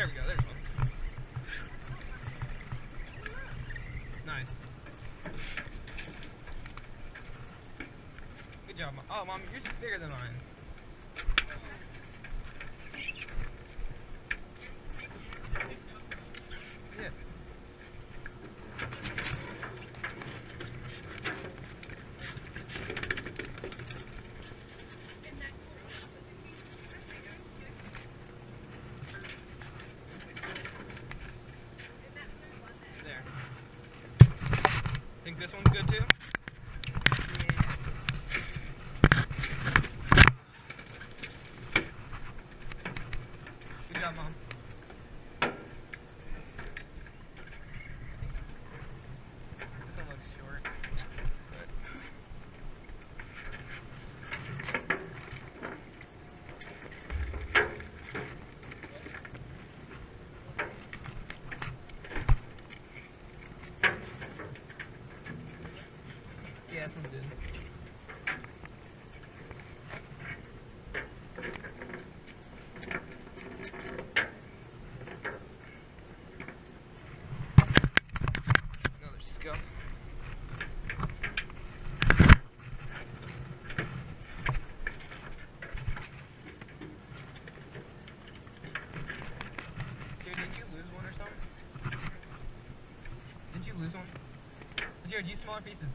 we go. There's one. Nice. Good job, Mom. Oh, Mom, yours is bigger than mine. Yeah. There. Think this one's good too? Good job, Mom. This one looks short. But... yeah, this one's good. Another scuff. Dude, did you lose one or something? Did you lose one? Jared, use smaller pieces.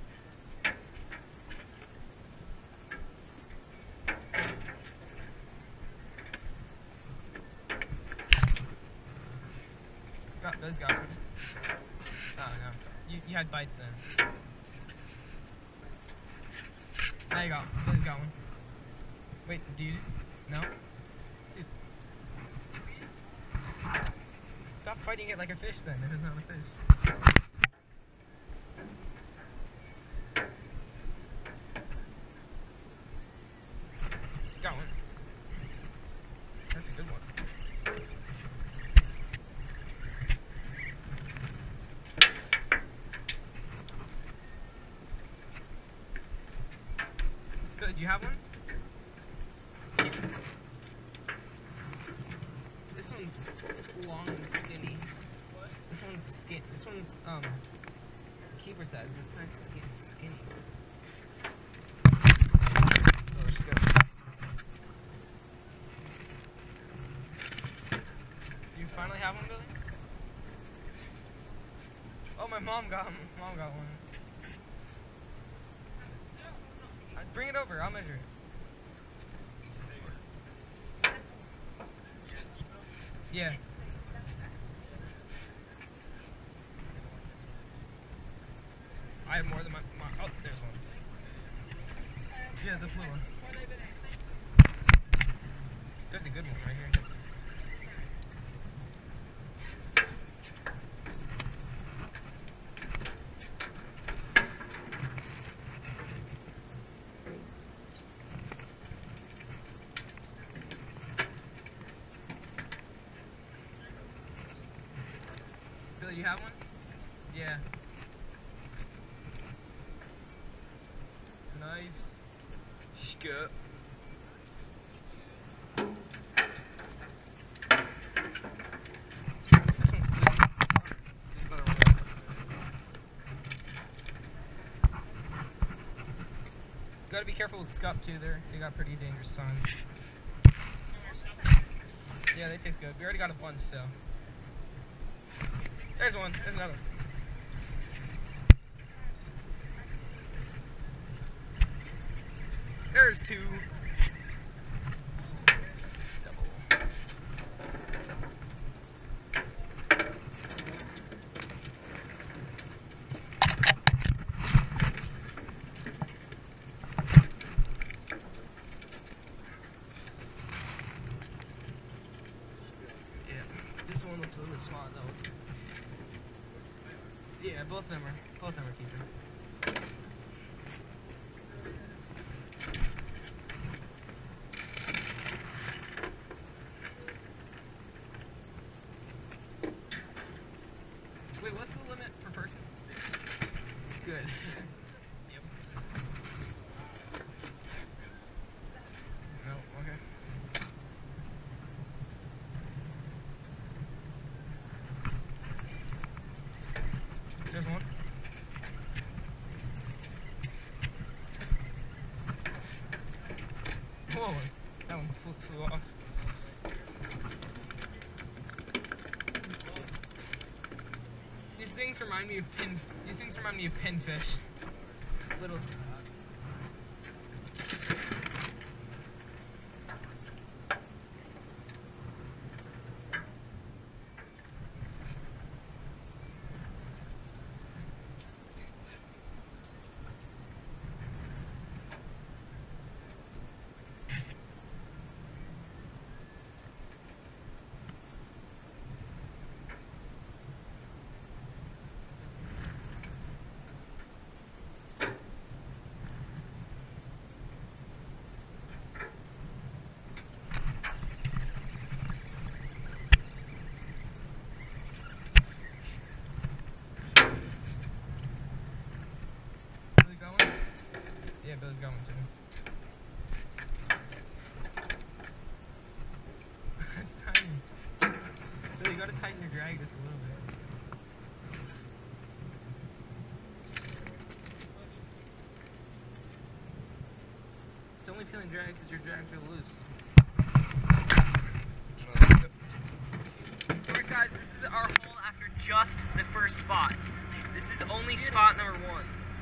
Those got one. Oh no. You had bites then. Now you got one. Those got one. Wait, do you? No? Dude. Stop fighting it like a fish then. It is not a fish. Got one. That's a good one. Good. Do you have one? This one's long and skinny. What? This one's skin. This one's keeper size, but it's not skinny. Oh, let's go. You finally have one, Billy? Oh, my mom got one. Mom got one. Bring it over. I'll measure it. Yeah. I have more than my oh, there's one. Yeah, the blue one. There's a good one right here. Billy, you have one? Yeah. Nice. Skip. This one. There's another one. Gotta be careful with scup too. They got pretty dangerous tongues. Yeah, they taste good. We already got a bunch, so. There's one. There's another. There's two. Double. Yeah, this one looks a little bit small though. Yeah, both of them are keeping. Wait, what's the limit per person? Good. Yep. No, okay. Whoa, that one flew off. These things remind me of pinfish. Little. Yeah, Billy's going to. That's tiny. Billy, you gotta tighten your drag just a little bit. It's only peeling drag because your drag's real loose. Alright guys, this is our haul after just the first spot. This is only spot number 1.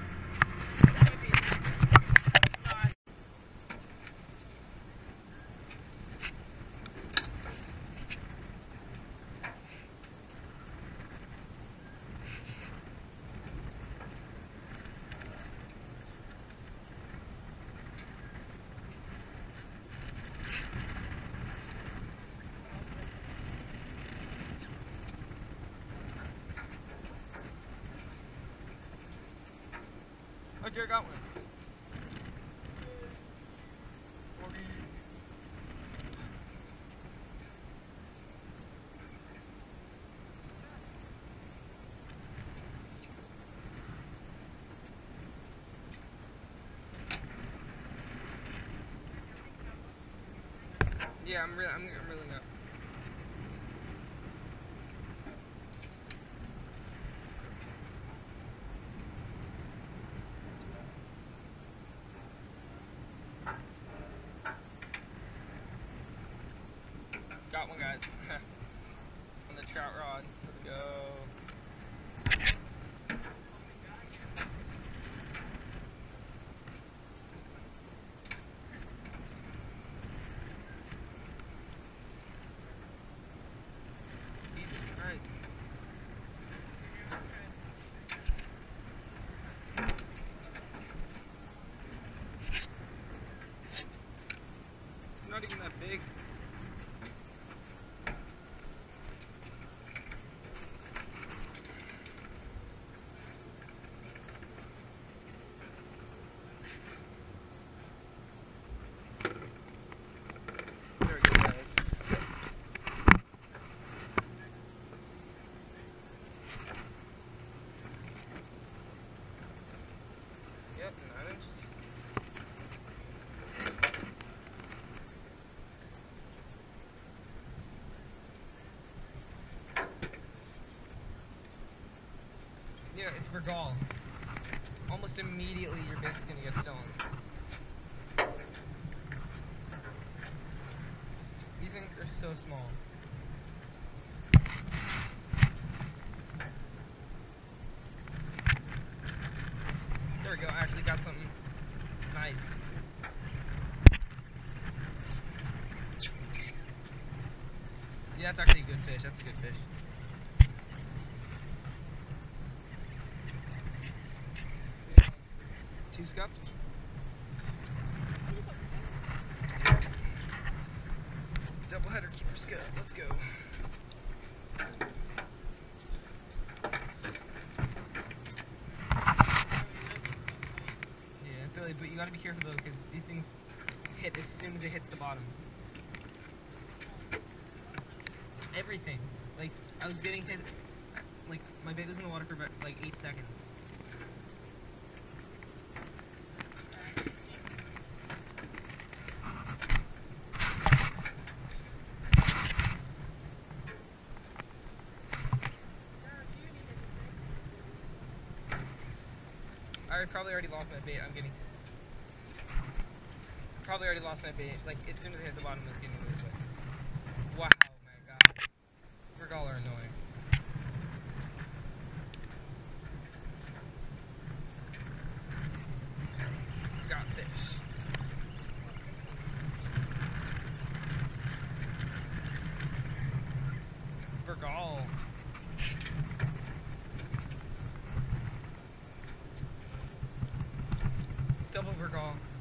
Oh, Jared got one. Yeah, I'm really not. Got one, guys. On the trout rod. Let's go. Jesus Christ. It's not even that big. Yep, 9 inches. Yeah, it's Bergal. Almost immediately your bait's gonna get stolen. These things are so small. There we go, I actually got something nice. Yeah, that's actually a good fish. That's a good fish. Yeah. 2 scups. Double header keeper scup. Let's go. Yeah, Billy, but you gotta be careful though, because these things hit as soon as it hits the bottom. Everything. Like, I was getting hit, like, my bait was in the water for about, like, 8 seconds. I probably already lost my bait. I'm getting... probably already lost my bait. Like, as soon as I hit the bottom, it's getting lose weights. Wow, my god. Virgal are annoying. Got fish. Virgal. Double Virgal.